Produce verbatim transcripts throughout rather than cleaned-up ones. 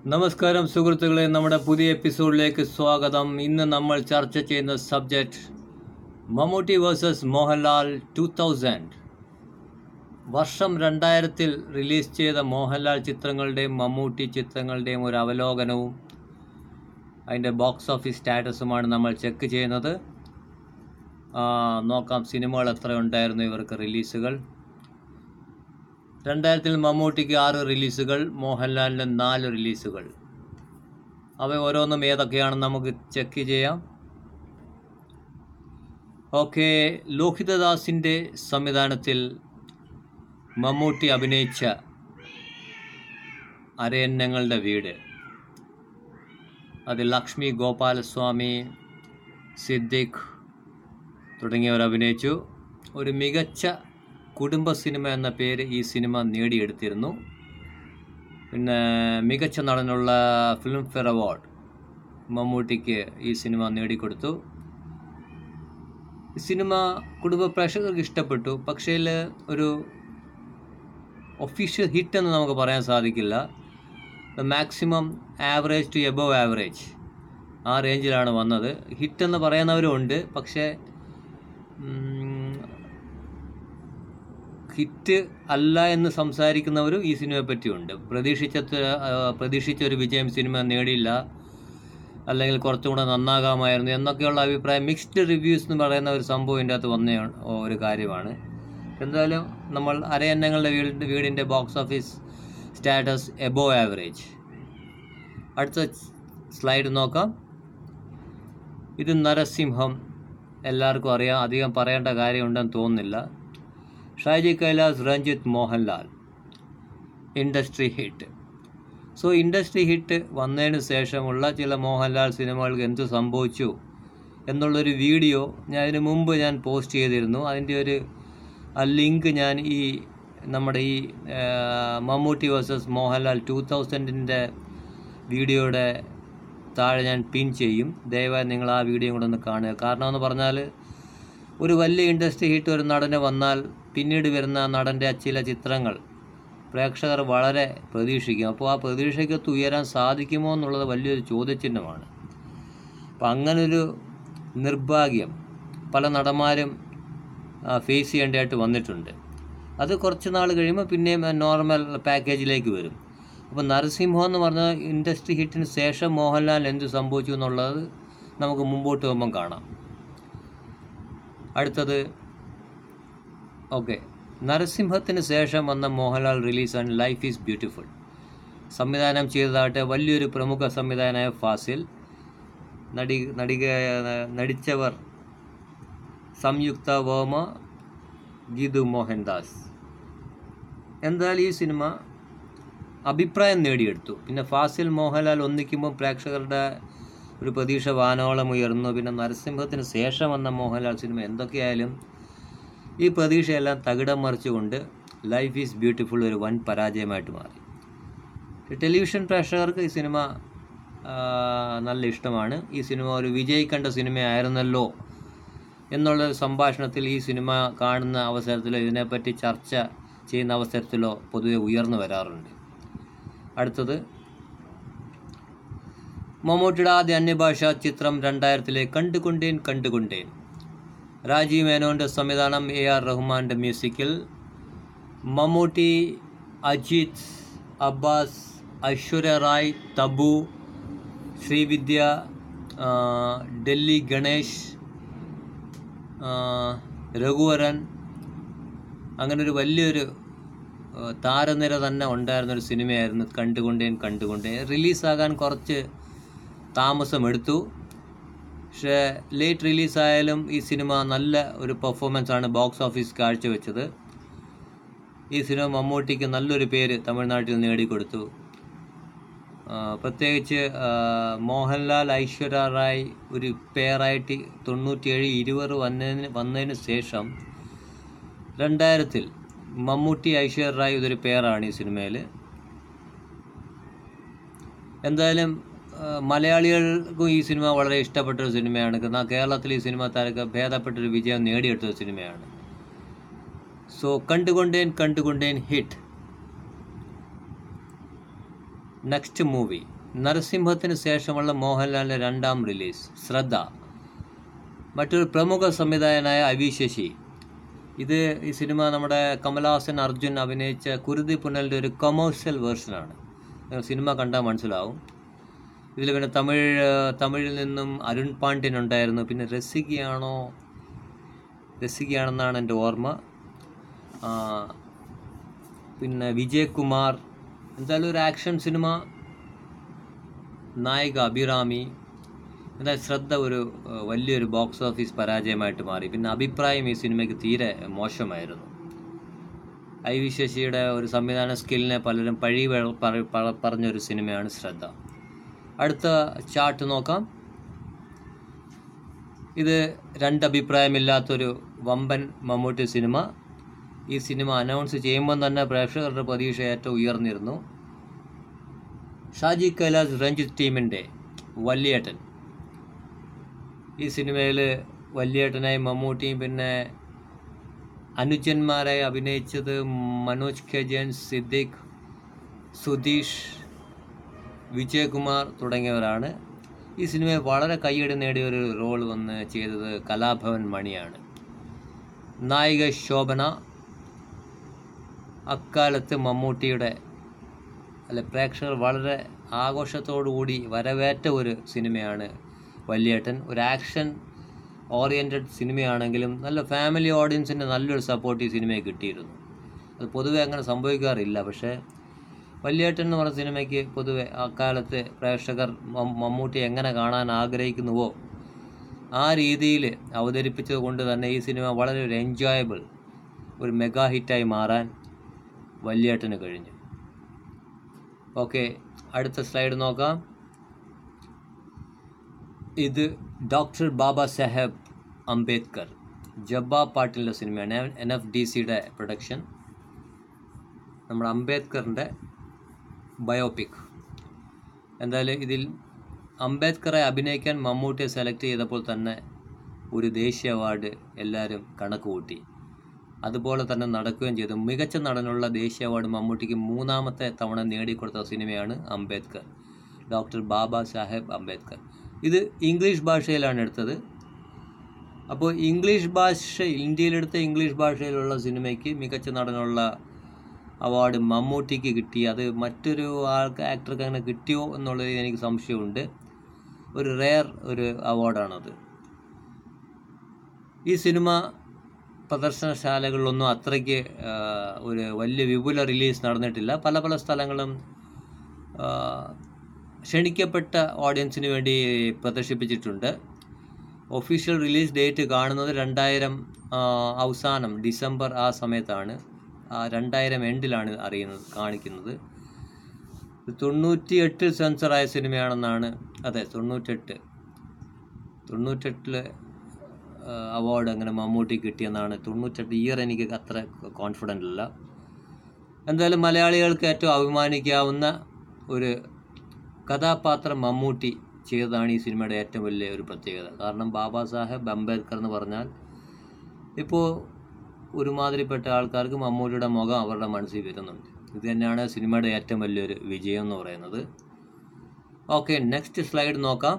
നമസ്കാരം സുഹൃത്തുക്കളെ, നമ്മുടെ പുതിയ എപ്പിസോഡിലേക്ക് സ്വാഗതം. ഇന്ന് നമ്മൾ ചർച്ച ചെയ്യുന്ന subject Mammootty versus Mohanlal two thousand. വർഷം രണ്ടായിരത്തിൽ റിലീസ് ചെയ്ത മോഹൻലാൽ ചിത്രങ്ങളുടെയും മമ്മൂട്ടി ചിത്രങ്ങളുടെയും ഒരു അവലോകനവും അതിൻ്റെ ബോക്സ് ഓഫീസ് സ്റ്റാറ്റസുമാണ് നമ്മൾ ചെക്ക് ചെയ്യുന്നത്. നോക്കാം സിനിമകൾ എത്ര ഉണ്ടായിരുന്നു ഇവർക്ക് റിലീസുകൾ. രണ്ടായിരത്തിൽ മമ്മൂട്ടിക്ക് ആറ് റിലീസുകൾ, മോഹൻലാലിന് നാല് റിലീസുകൾ. അവ ഓരോന്നും ഏതൊക്കെയാണെന്ന് നമുക്ക് ചെക്ക് ചെയ്യാം. ഓക്കെ, ലോഹിതദാസിൻ്റെ സംവിധാനത്തിൽ മമ്മൂട്ടി അഭിനയിച്ച അരയന്നങ്ങളുടെ വീട്, അത് ലക്ഷ്മി ഗോപാലസ്വാമി, സിദ്ദിഖ് തുടങ്ങിയവർ അഭിനയിച്ചു. ഒരു മികച്ച കുടുംബ സിനിമ എന്ന പേര് ഈ സിനിമ നേടിയെടുത്തിരുന്നു. പിന്നെ മികച്ച നടനുള്ള ഫിലിം ഫെയർ അവാർഡ് മമ്മൂട്ടിക്ക് ഈ സിനിമ നേടിക്കൊടുത്തു. ഈ സിനിമ കുടുംബ പ്രേക്ഷകർക്ക് ഇഷ്ടപ്പെട്ടു. പക്ഷേ ഒരു ഒഫീഷ്യൽ ഹിറ്റ് എന്ന് നമുക്ക് പറയാൻ സാധിക്കില്ല. Maximum average to above average ആ റേഞ്ചിലാണ് വന്നത്. ഹിറ്റെന്ന് പറയുന്നവരും ഉണ്ട്, പക്ഷേ ഹിറ്റ് അല്ല എന്ന് സംസാരിക്കുന്നവരും ഈ സിനിമയെ പറ്റിയുണ്ട്. പ്രതീക്ഷിച്ച പ്രതീക്ഷിച്ച ഒരു വിജയം സിനിമ നേടിയില്ല, അല്ലെങ്കിൽ കുറച്ചും കൂടെ നന്നാകാമായിരുന്നു എന്നൊക്കെയുള്ള അഭിപ്രായം, മിക്സ്ഡ് റിവ്യൂസ് എന്ന് പറയുന്ന ഒരു സംഭവം ഇതിൻ്റെ അകത്ത് വന്ന ഒരു കാര്യമാണ്. എന്തായാലും നമ്മൾ അരയന്നങ്ങളുടെ വീടിൻ്റെ വീടിൻ്റെ box office status above average. അടുത്ത സ്ലൈഡ് നോക്കാം. ഇത് നരസിംഹം, എല്ലാവർക്കും അറിയാം, അധികം പറയേണ്ട കാര്യമുണ്ടെന്ന് തോന്നുന്നില്ല. Shaji Kailas, Ranjith, Mohanlal, industry hit. So industry hit വന്നതിന് ശേഷമുള്ള ചില മോഹൻലാൽ സിനിമകൾക്ക് എന്ത് സംഭവിച്ചു എന്നുള്ളൊരു വീഡിയോ ഞാൻ ഇതിന് മുമ്പ് ഞാൻ പോസ്റ്റ് ചെയ്തിരുന്നു. അതിൻ്റെ ഒരു ആ ലിങ്ക് ഞാൻ ഈ നമ്മുടെ ഈ മമ്മൂട്ടി വേഴ്സസ് മോഹൻലാൽ ടു തൗസൻഡിൻ്റെ വീഡിയോയുടെ താഴെ ഞാൻ പിൻ ചെയ്യും. ദയവായി നിങ്ങൾ ആ വീഡിയോ കൂടെ ഒന്ന് കാണുക. കാരണം എന്ന് പറഞ്ഞാൽ, ഒരു വലിയ ഇൻഡസ്ട്രി ഹിറ്റ് ഒരു നടന് വന്നാൽ പിന്നീട് വരുന്ന നടൻ്റെ ചില ചിത്രങ്ങൾ പ്രേക്ഷകർ വളരെ പ്രതീക്ഷിക്കും. അപ്പോൾ ആ പ്രതീക്ഷയ്ക്കൊത്ത് ഉയരാൻ സാധിക്കുമോ എന്നുള്ളത് വലിയൊരു ചോദ്യചിഹ്നമാണ്. അപ്പം അങ്ങനൊരു നിർഭാഗ്യം പല നടന്മാരും ഫേസ് ചെയ്യേണ്ടതായിട്ട് വന്നിട്ടുണ്ട്. അത് കുറച്ച് നാൾ കഴിയുമ്പോൾ പിന്നെയും നോർമൽ പാക്കേജിലേക്ക് വരും. അപ്പോൾ നരസിംഹം എന്ന് പറഞ്ഞ ഇൻഡസ്ട്രി ഹിറ്റിന് ശേഷം മോഹൻലാൽ എന്ത് സംഭവിച്ചു എന്നുള്ളത് നമുക്ക് മുമ്പോട്ട് പോകുമ്പം കാണാം. അടുത്തത് ഓക്കെ, നരസിംഹത്തിന് ശേഷം വന്ന മോഹൻലാൽ റിലീസാണ് ലൈഫ് ഈസ് ബ്യൂട്ടിഫുൾ. സംവിധാനം ചെയ്തതാകട്ടെ വലിയൊരു പ്രമുഖ സംവിധായകനായ ഫാസിൽ. നടി നടിക നടിച്ചവർ സംയുക്ത വേമ, ഗീതു മോഹൻദാസ്. എന്തായാലും ഈ സിനിമ അഭിപ്രായം നേടിയെടുത്തു. പിന്നെ ഫാസിൽ മോഹൻലാൽ ഒന്നിക്കുമ്പോൾ പ്രേക്ഷകരുടെ ഒരു പ്രതീക്ഷ വാനോളം ഉയർന്നു. പിന്നെ നരസിംഹത്തിന് ശേഷം വന്ന മോഹൻലാൽ സിനിമ എന്തൊക്കെയായാലും ഈ പ്രതീക്ഷയെല്ലാം തകിടം മറിച്ചുകൊണ്ട് ലൈഫ് ഈസ് ബ്യൂട്ടിഫുൾ ഒരു വൻ പരാജയമായിട്ട് മാറി. ടെലിവിഷൻ പ്രേക്ഷകർക്ക് ഈ സിനിമ നല്ല ഇഷ്ടമാണ്. ഈ സിനിമ ഒരു വിജയിക്കേണ്ട സിനിമയായിരുന്നല്ലോ എന്നുള്ള സംഭാഷണത്തിൽ ഈ സിനിമ കാണുന്ന അവസരത്തിലോ ഇതിനെപ്പറ്റി ചർച്ച ചെയ്യുന്ന അവസരത്തിലോ പൊതുവെ ഉയർന്നു വരാറുണ്ട്. അടുത്തത് മമ്മൂട്ടിയുടെ ആദ്യ അന്യഭാഷാ ചിത്രം രണ്ടായിരത്തിലെ കണ്ടുകൊണ്ടേൻ കണ്ടുകൊണ്ടേൻ. രാജീവ് മേനോൻ്റെ സംവിധാനം, എ ആർ റഹ്മാൻ്റെ മ്യൂസിക്കിൽ. മമ്മൂട്ടി, അജിത്, അബ്ബാസ്, ഐശ്വര്യ റായ്, തബു, ശ്രീവിദ്യ, ഡൽഹി ഗണേഷ്, രഘുവരൻ, അങ്ങനൊരു വലിയൊരു താരനിര തന്നെ ഉണ്ടായിരുന്നൊരു സിനിമയായിരുന്നു കണ്ടുകൊണ്ടേൻ കണ്ടുകൊണ്ടേൻ. റിലീസാകാൻ കുറച്ച് താമസമെടുത്തു, പക്ഷേ ലേറ്റ് റിലീസായാലും ഈ സിനിമ നല്ല ഒരു പെർഫോമൻസാണ് ബോക്സ് ഓഫീസ് കാഴ്ചവെച്ചത്. ഈ സിനിമ മമ്മൂട്ടിക്ക് നല്ലൊരു പേര് തമിഴ്നാട്ടിൽ നേടിക്കൊടുത്തു. പ്രത്യേകിച്ച് മോഹൻലാൽ, ഐശ്വര്യ റായ് ഒരു പേരായിട്ട് തൊണ്ണൂറ്റിയേഴ് ഇരുപത് വന്നതിന് വന്നതിന് ശേഷം രണ്ടായിരത്തിൽ മമ്മൂട്ടി, ഐശ്വര്യ റായ് ഇതൊരു പേരാണ് ഈ സിനിമയിൽ. എന്തായാലും മലയാളികൾക്കും ഈ സിനിമ വളരെ ഇഷ്ടപ്പെട്ടൊരു സിനിമയാണ്. എന്നാൽ കേരളത്തിൽ ഈ സിനിമ താരക്ക് ഭേദപ്പെട്ടൊരു വിജയം നേടിയെടുത്ത സിനിമയാണ്. So Kandukondain Kandukondain hit. Next movie. നരസിംഹത്തിന് ശേഷമുള്ള മോഹൻലാലിൻ്റെ രണ്ടാം റിലീസ് ശ്രദ്ധ. മറ്റൊരു പ്രമുഖ സംവിധായകനായ അവി ശശി. ഇത് ഈ സിനിമ നമ്മുടെ കമലഹാസൻ അർജുൻ അഭിനയിച്ച കുരുതി പുനലിൻ്റെ ഒരു കൊമേഴ്സ്യൽ വേർഷനാണ്. സിനിമ കണ്ടാൽ മനസ്സിലാവും. ഇതിൽ പിന്നെ തമിഴ് തമിഴിൽ നിന്നും അരുൺ പാണ്ഡ്യൻ ഉണ്ടായിരുന്നു. പിന്നെ രസികയാണോ രസികയാണെന്നാണ് എൻ്റെ ഓർമ്മ. പിന്നെ വിജയ് കുമാർ. എന്തായാലും ഒരു ആക്ഷൻ സിനിമ. നായിക അഭിറാമി. എന്തായാലും ശ്രദ്ധ ഒരു വലിയൊരു ബോക്സ് ഓഫീസ് പരാജയമായിട്ട് മാറി. പിന്നെ അഭിപ്രായം ഈ സിനിമയ്ക്ക് തീരെ മോശമായിരുന്നു. ഐ വി ശശിയുടെ ഒരു സംവിധാന സ്കില്ലിനെ പലരും പഴി പറഞ്ഞൊരു സിനിമയാണ് ശ്രദ്ധ. അടുത്ത ചാർട്ട് നോക്കാം. ഇത് രണ്ടഭിപ്രായമില്ലാത്തൊരു വമ്പൻ മമ്മൂട്ടി സിനിമ. ഈ സിനിമ അനൗൺസ് ചെയ്യുമ്പോൾ തന്നെ പ്രേക്ഷകരുടെ പ്രതീക്ഷ ഏറ്റവും ഉയർന്നിരുന്നു. ഷാജി കൈലാസ് രഞ്ജിത്ത് ടീമിൻ്റെ വല്യേട്ടൻ. ഈ സിനിമയിൽ വല്യേട്ടനായി മമ്മൂട്ടിയും പിന്നെ അനുജന്മാരായി അഭിനയിച്ചത് മനോജ് കെ ജയൻ, സിദ്ദിഖ്, സുധീഷ്, വിജയകുമാർ തുടങ്ങിയവരാണ്. ഈ സിനിമയിൽ വളരെ കയ്യടി നേടിയ ഒരു റോൾ വന്ന് ചെയ്തത് കലാഭവൻ മണിയാണ്. നായിക ശോഭന. അക്കാലത്ത് മമ്മൂട്ടിയുടെ അല്ലെ പ്രേക്ഷകർ വളരെ ആഘോഷത്തോടുകൂടി വരവേറ്റ ഒരു സിനിമയാണ് വല്യേട്ടൻ. ഒരു ആക്ഷൻ ഓറിയൻറ്റഡ് സിനിമയാണെങ്കിലും നല്ല ഫാമിലി ഓഡിയൻസിൻ്റെ നല്ലൊരു സപ്പോർട്ട് ഈ സിനിമയെ കിട്ടിയിരുന്നു. അത് പൊതുവെ അങ്ങനെ സംഭവിക്കാറില്ല. പക്ഷേ വല്യേട്ടൻ എന്ന് പറഞ്ഞ സിനിമയ്ക്ക് പൊതുവെ അക്കാലത്ത് പ്രേക്ഷകർ മമ്മൂട്ടി എങ്ങനെ കാണാൻ ആഗ്രഹിക്കുന്നുവോ ആ രീതിയിൽ അവതരിപ്പിച്ചത് കൊണ്ട് തന്നെ ഈ സിനിമ വളരെ ഒരു എൻജോയബിൾ ഒരു മെഗാ ഹിറ്റായി മാറാൻ വല്യേട്ടന് കഴിഞ്ഞു. ഓക്കെ, അടുത്ത സ്ലൈഡ് നോക്കാം. ഇത് ഡോക്ടർ ബാബാ സാഹേബ് അംബേദ്കർ, ജബ്ബാ പാട്ടിലിൻ്റെ സിനിമയാണ്. എൻ എഫ് ഡി സിയുടെ പ്രൊഡക്ഷൻ. നമ്മുടെ അംബേദ്കറിൻ്റെ ബയോപിക്. എന്തായാലും ഇതിൽ അംബേദ്കറെ അഭിനയിക്കാൻ മമ്മൂട്ടിയെ സെലക്ട് ചെയ്തപ്പോൾ തന്നെ ഒരു ദേശീയ അവാർഡ് എല്ലാവരും കണക്ക് കൂട്ടി. അതുപോലെ തന്നെ നടക്കുകയും ചെയ്തു. മികച്ച നടനുള്ള ദേശീയ അവാർഡ് മമ്മൂട്ടിക്ക് മൂന്നാമത്തെ തവണ നേടിക്കൊടുത്ത സിനിമയാണ് അംബേദ്കർ, ഡോക്ടർ ബാബാ സാഹേബ് അംബേദ്കർ. ഇത് ഇംഗ്ലീഷ് ഭാഷയിലാണ് എടുത്തത്. അപ്പോൾ ഇംഗ്ലീഷ് ഭാഷ ഇന്ത്യയിലെടുത്ത ഇംഗ്ലീഷ് ഭാഷയിലുള്ള സിനിമയ്ക്ക് മികച്ച നടനുള്ള അവാർഡ് മമ്മൂട്ടിക്ക് കിട്ടി. അത് മറ്റൊരു ആൾക്ക് ആക്ടർക്ക് അങ്ങനെ കിട്ടിയോ എന്നുള്ളത് എനിക്ക് സംശയമുണ്ട്. ഒരു റെയർ ഒരു അവാർഡാണത്. ഈ സിനിമ പ്രദർശനശാലകളിലൊന്നും അത്രയ്ക്ക് ഒരു വലിയ വിപുല റിലീസ് നടന്നിട്ടില്ല. പല പല സ്ഥലങ്ങളും ക്ഷണിക്കപ്പെട്ട ഓഡിയൻസിന് വേണ്ടി പ്രദർശിപ്പിച്ചിട്ടുണ്ട്. ഒഫീഷ്യൽ റിലീസ് ഡേറ്റ് കാണുന്നത് രണ്ടായിരം അവസാനം ഡിസംബർ ആ സമയത്താണ്. രണ്ടായിരം എൻഡിലാണ് അറിയുന്നത് കാണിക്കുന്നത്. തൊണ്ണൂറ്റി എട്ടിൽ സെൻസറായ സിനിമയാണെന്നാണ്. അതെ, തൊണ്ണൂറ്റെട്ട് തൊണ്ണൂറ്റെട്ടിൽ അവാർഡ് അങ്ങനെ മമ്മൂട്ടി കിട്ടിയെന്നാണ്. തൊണ്ണൂറ്റെട്ട് ഇയർ എനിക്ക് അത്ര കോൺഫിഡൻ്റ് അല്ല. എന്തായാലും മലയാളികൾക്ക് ഏറ്റവും അഭിമാനിക്കാവുന്ന ഒരു കഥാപാത്രം മമ്മൂട്ടി ചെയ്തതാണ് ഈ സിനിമയുടെ ഏറ്റവും വലിയ ഒരു പ്രത്യേകത. കാരണം ബാബാ സാഹേബ് അംബേദ്കർ എന്ന് പറഞ്ഞാൽ ഇപ്പോൾ ഒരുമാതിരിപ്പെട്ട ആൾക്കാർക്ക് മമ്മൂട്ടിയുടെ മുഖം അവരുടെ മനസ്സിൽ വരുന്നുണ്ട്. ഇത് തന്നെയാണ് സിനിമയുടെ ഏറ്റവും വലിയൊരു വിജയം എന്ന് പറയുന്നത്. ഓക്കെ, നെക്സ്റ്റ് സ്ലൈഡ് നോക്കാം.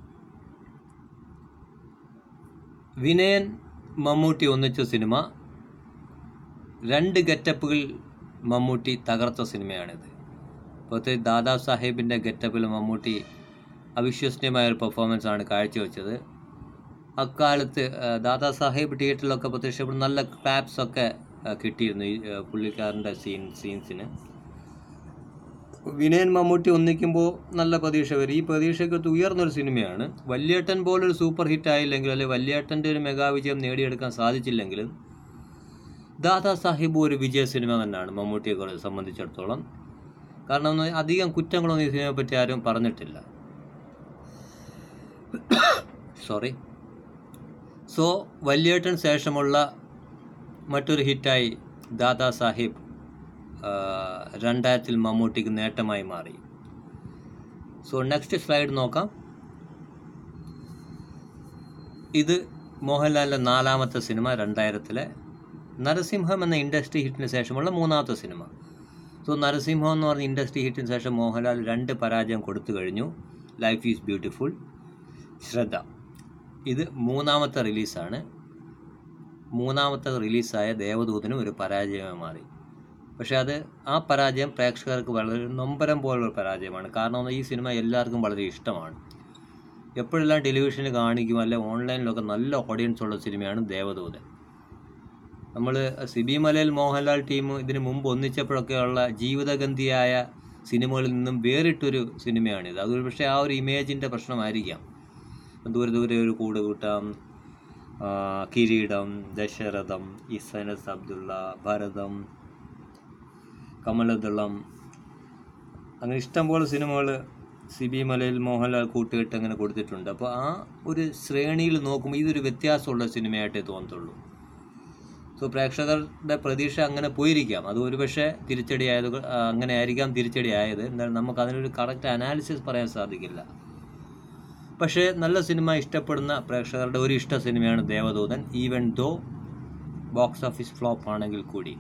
വിനയൻ മമ്മൂട്ടി ഒന്നിച്ച സിനിമ. രണ്ട് ഗെറ്റപ്പുകൾ മമ്മൂട്ടി തകർത്ത സിനിമയാണിത്. ഇപ്പോഴത്തെ ദാദാ സാഹേബിൻ്റെ ഗെറ്റപ്പിൽ മമ്മൂട്ടി അവിശ്വസനീയമായൊരു പെർഫോമൻസാണ് കാഴ്ചവെച്ചത്. അക്കാലത്ത് ദാദാ സാഹേബ് തിയേറ്ററിലൊക്കെ പ്രത്യക്ഷപ്പെടുന്ന നല്ല ക്ലാപ്സൊക്കെ കിട്ടിയിരുന്നു ഈ പുള്ളിക്കാരൻ്റെ സീൻ സീൻസിന്. വിനയൻ മമ്മൂട്ടി ഒന്നിക്കുമ്പോൾ നല്ല പ്രതീക്ഷ വരും. ഈ പ്രതീക്ഷയ്ക്ക് ഉയർന്നൊരു സിനിമയാണ്. വല്യേട്ടൻ പോലൊരു സൂപ്പർ ഹിറ്റ് ആയില്ലെങ്കിലും അല്ലെങ്കിൽ വല്യേട്ടൻ്റെ ഒരു മെഗാ വിജയം നേടിയെടുക്കാൻ സാധിച്ചില്ലെങ്കിലും ദാദാ സാഹിബ് ഒരു വിജയ സിനിമ തന്നെയാണ് മമ്മൂട്ടിയെ സംബന്ധിച്ചിടത്തോളം. കാരണം അധികം കുറ്റങ്ങളൊന്നും ഈ സിനിമയെ പറ്റി ആരും പറഞ്ഞിട്ടില്ല. സോറി സോ വല്യേട്ടൻ ശേഷമുള്ള മറ്റൊരു ഹിറ്റായി ദാദാ സാഹിബ് രണ്ടായിരത്തിൽ മമ്മൂട്ടിക്ക് നേട്ടമായി മാറി. സോ നെക്സ്റ്റ് സ്ലൈഡ് നോക്കാം. ഇത് മോഹൻലാലിൻ്റെ നാലാമത്തെ സിനിമ, രണ്ടായിരത്തിലെ നരസിംഹം എന്ന ഇൻഡസ്ട്രി ഹിറ്റിന് ശേഷമുള്ള മൂന്നാമത്തെ സിനിമ. സോ നരസിംഹം എന്ന് പറഞ്ഞ ഇൻഡസ്ട്രി ഹിറ്റിന് ശേഷം മോഹൻലാൽ രണ്ട് പരാജയം കൊടുത്തു കഴിഞ്ഞു. ലൈഫ് ഈസ് ബ്യൂട്ടിഫുൾ, ശ്രദ്ധ, ഇത് മൂന്നാമത്തെ റിലീസാണ്. മൂന്നാമത്തെ റിലീസായ ദേവദൂതനും ഒരു പരാജയമായി മാറി. പക്ഷേ അത് ആ പരാജയം പ്രേക്ഷകർക്ക് വളരെ നൊമ്പരം പോലുള്ള പരാജയമാണ്. കാരണം ഈ സിനിമ എല്ലാവർക്കും വളരെ ഇഷ്ടമാണ്. എപ്പോഴെല്ലാം ടെലിവിഷനിൽ കാണിക്കും അല്ലെ ഓൺലൈനിലൊക്കെ നല്ല ഓഡിയൻസ് ഉള്ള സിനിമയാണ് ദേവദൂതൻ. നമ്മൾ സിബി മലയിൽ മോഹൻലാൽ ടീം ഇതിന് മുമ്പ് ഒന്നിച്ചപ്പോഴൊക്കെയുള്ള ജീവിതഗന്ധിയായ സിനിമകളിൽ നിന്നും വേറിട്ടൊരു സിനിമയാണിത്. അതൊരു പക്ഷേ ആ ഒരു ഇമേജിൻ്റെ പ്രശ്നമായിരിക്കാം. ദൂരെ ദൂരെ ഒരു കൂടുകൂട്ടം, കിരീടം, ദശരഥം, ഇസനസ് അബ്ദുള്ള, ഭരതം, കമലദളം, അങ്ങനെ ഇഷ്ടംപോലെ സിനിമകൾ സിബി മലയിൽ മോഹൻലാൽ കൂട്ടുകെട്ട് അങ്ങനെ കൊടുത്തിട്ടുണ്ട്. അപ്പോൾ ആ ഒരു ശ്രേണിയിൽ നോക്കുമ്പോൾ ഇതൊരു വ്യത്യാസമുള്ള സിനിമയായിട്ടേ തോന്നത്തുള്ളൂ. സോ പ്രേക്ഷകരുടെ പ്രതീക്ഷ അങ്ങനെ പോയിരിക്കാം. അത് ഒരുപക്ഷെ തിരിച്ചടിയായത് അങ്ങനെ ആയിരിക്കാം തിരിച്ചടിയായത്. എന്നാൽ നമുക്ക് അതിനൊരു കറക്റ്റ് അനാലിസിസ് പറയാൻ സാധിക്കില്ല. പക്ഷേ നല്ല സിനിമ ഇഷ്ടപ്പെടുന്ന പ്രേക്ഷകരുടെ ഒരു ഇഷ്ട സിനിമയാണ് Devadoothan, even though box office flop ആണെങ്കിൽ കൂടി.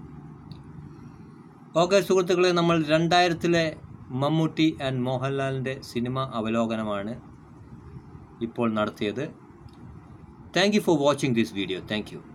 ഓക്കെ സുഹൃത്തുക്കളെ, നമ്മൾ രണ്ടായിരത്തിലെ മമ്മൂട്ടി ആൻഡ് മോഹൻലാലിൻ്റെ സിനിമ അവലോകനമാണ് ഇപ്പോൾ നടത്തിയത്. Thank you for watching this video. Thank U.